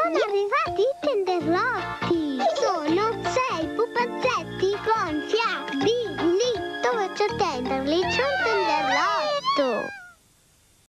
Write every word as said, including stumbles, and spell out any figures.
Sono arrivati i tenderlotti! Sono sei pupazzetti gonfiabili! Dove c'è Tenderly c'è un tenderlotto!